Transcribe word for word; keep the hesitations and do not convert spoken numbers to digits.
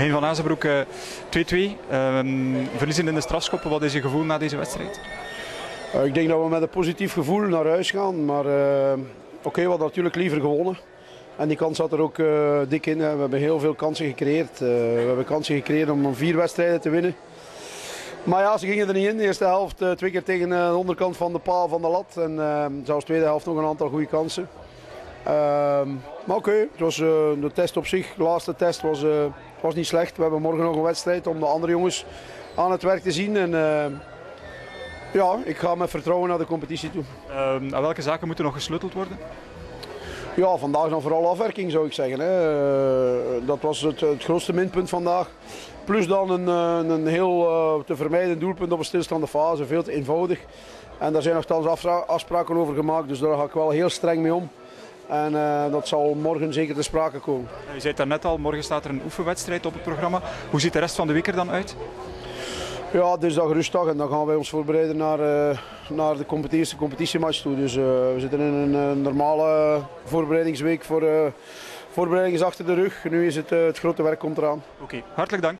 Hein van Azenbroek, twee-twee. Uh, um, verliezen in de strafschoppen. Wat is je gevoel na deze wedstrijd? Uh, ik denk dat we met een positief gevoel naar huis gaan. Maar uh, oké, okay, we hadden natuurlijk liever gewonnen. En die kans zat er ook uh, dik in. Hè. We hebben heel veel kansen gecreëerd. Uh, we hebben kansen gecreëerd om vier wedstrijden te winnen. Maar ja, ze gingen er niet in. De eerste helft uh, twee keer tegen uh, de onderkant van de paal van de lat. En uh, zelfs de tweede helft nog een aantal goede kansen. Uh, maar oké, okay, het was uh, de test op zich. De laatste test was, uh, was niet slecht. We hebben morgen nog een wedstrijd om de andere jongens aan het werk te zien. En, uh, ja, ik ga met vertrouwen naar de competitie toe. Uh, aan welke zaken moeten nog gesleuteld worden? Ja, vandaag dan vooral afwerking zou ik zeggen. Hè. Uh, dat was het, het grootste minpunt vandaag. Plus dan een, een heel uh, te vermijden doelpunt op een stilstaande fase. Veel te eenvoudig. En daar zijn nogthans afspraken over gemaakt. Dus daar ga ik wel heel streng mee om. En uh, dat zal morgen zeker te sprake komen. Je zei het daarnet al, morgen staat er een oefenwedstrijd op het programma. Hoe ziet de rest van de week er dan uit? Ja, dinsdag rustdag en dan gaan wij ons voorbereiden naar, uh, naar de competitie, competitiematch toe. Dus uh, we zitten in een, een normale voorbereidingsweek voor uh, voorbereiding is achter de rug. Nu is het, uh, het grote werk komt eraan. Oké, okay. Hartelijk dank.